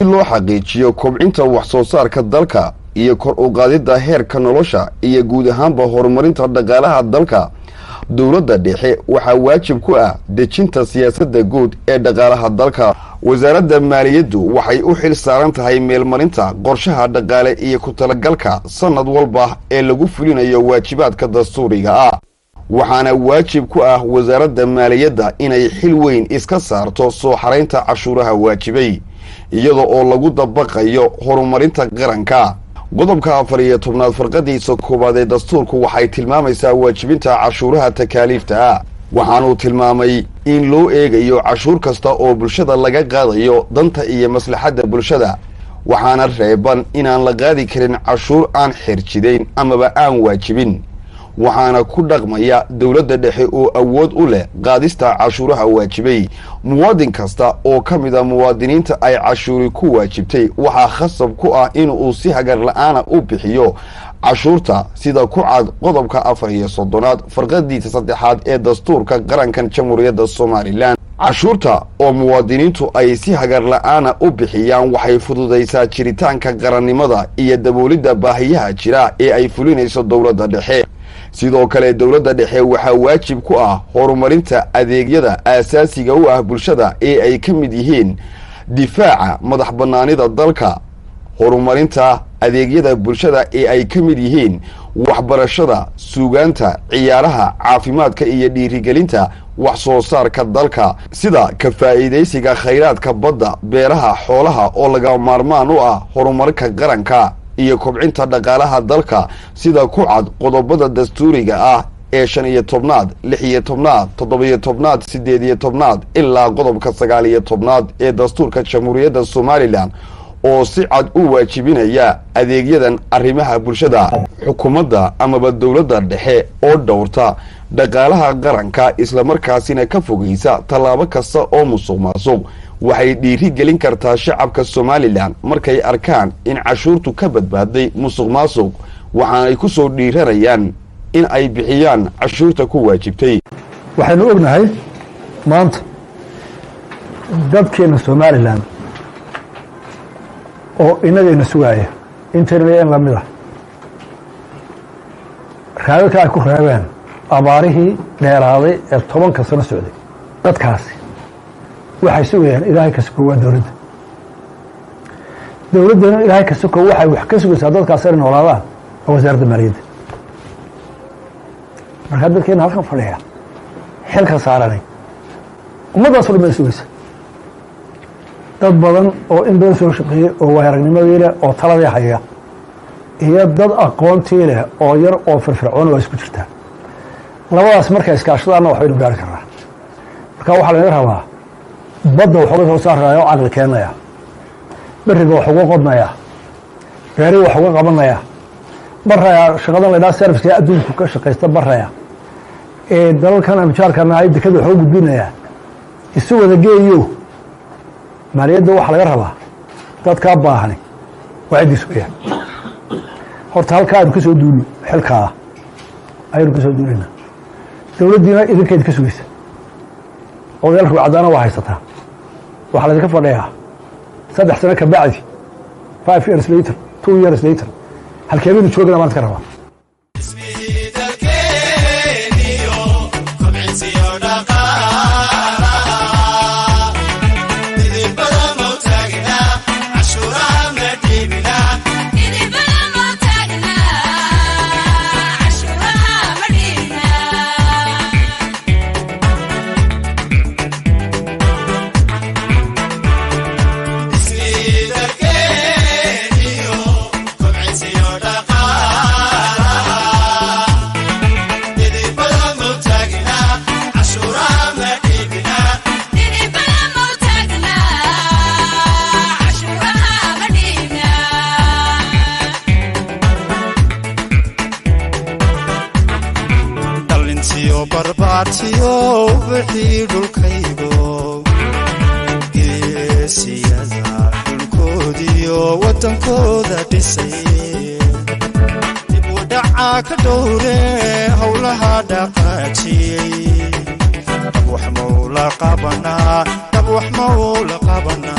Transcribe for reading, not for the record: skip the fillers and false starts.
loo xaqiijiyo kobcinta wax soo saarka dalka iyo kor u qaadida heerka nolosha iyo guud ahaanba horumarinta dhaqaalaha dalka dowladda dhexe waxaa waajib ku ah dejinta siyaasadda guud ee dhaqaalaha dalka wasaaradda maaliyaddu waxay u xil saaran tahay meelmarinta qorshaha dhaqaale iyo ku talagalka sanad walba ee lagu fulinayo waajibaadka dastuuriga ah waxaana waajib ku ah wasaaradda maaliyadda inay xil weyn iska saarto soo xaraynta cashuuraha waajibay iyada oo lagu dabaqayo horumarinta qaranka qodobka 14 farqadiisa koobaad ee dastuurku waxay tilmaamaysaa waajibinta cashuuraha takaaliifta ah waxaanu tilmaamay in loo eegayo cashuur kasta oo bulshada laga qaadayo danta iyo maslaxadda bulshada waxaana reeban inaan la qaadi karin cashuur aan xirjidayn amaba aan waajibin waxaana ku dhaqmaya dowladda dhexe oo awood u leh qaadista cashuuraha waajibay muwaadin kasta oo ka mid ah muwaadiniinta ay cashuuri ku waajibtay waxaa khasab ku ah in uu si hagar la'aana u bixiyo cashuurta sida ku cad qodobka 34 farqadiisa saddexaad ee dastuurka qarankan jamhuuriyadda Soomaaliland cashuurta oo muwaadiniintu ay si hagar la'aana u bixiyaan waxay fududaysaa jiritaanka qarannimada iyo daboolidda baahiyaha jira ee ay fulinayso dowladda dhexe sidoo kale dowladda dhexe waxaa waajib ku ah horumarinta adeegyada aasaasiga u ah bulshada ee ay ka mid yihiin difaaca madax bannaanida dalka horumarinta adeegyada bulshada ee ay ka mid yihiin waxbarashada suugaanta ciyaaraha caafimaadka iyo dhiirigelinta wax soo saarka dalka sida ka faa'iidaysiga khayraadka badda beeraha xoolaha oo laga maarmaan u ah horumarka qaranka iyo kobcinta dhaqaalaha dalka sida ku cad qodobada dastuuriga ah ee 15aad 16aad 17aad 18aad ilaa qodobka 19aad ee dastuurka jamhuuriyadda Soomaaliland oo si cad u waajibinaya adeegyadan arrimaha bulshada xukuumadda amaba dowladda dhexe oo dhowrta dhaqaalaha qaranka isla markaasina ka fogeysa tallaabo kasta oo musuqmaasuq waxay dhiiri gelin kartaa shacabka Soomaaliland markay arkaan in cashuurtu ka badbaaday musuqmaasuq waxaanay ku soo dhiiranayaan in ay bixiyaan cashuurta ku waajibtay waxaanu ognahay maanta dadkeena Soomaaliland oo inagayna sugaya intayna la mid ah raadka ay ku raabaan abaarihii dheeraaday ee 10 sano socday dadkaasi waxay sugayaan ilaahay ka soo dowladda dowladda ilaahay ka soo waxay wax ka sugaysaa dadkaas ay noolaadaan wasaaradda maaliyadda marka dadkeena halkan fadhiya xilka saaranay ummadaas oo sugaysa dad badan oo in badan soo shaqeeyay oo waayaragnimadeeda oo talada haya iyo dad aqoontii leh oo yar oo firfircoon oo isku jirta labadaas markay iskaashadaan waxay u gaari karaan marka waxa laga rabaa badda waxa soo saarayo caqli keenaya bariga waxa ugu qodnaya gaari waxa ugu qabanaya baraya shaqadan la service adduunka ka shaqeysta baraya ee dalkan amjaarkana ay dekada waxa u gudbinaya isu wada geeyo maaliyadda waxa laga rabaa dadka baahan waxay disbayaan horta halka aad ka soo duulo xilka aynu ka soo duulina dowladdiina idinkeed ka sugaysa oo yalku cadana waa haysataa waxa la ka fadhiyaa 3 sano ka bacdi 5 years later 2 years later halkeenu joogana maanta ka rabaa barbaartiyo wixii dhulkaygo geesiyada dhulkoodiyo wadankooda dhisay dib u dhaca ka dhowre howlaha dhaqaajiyey dab wax mawla qabanaa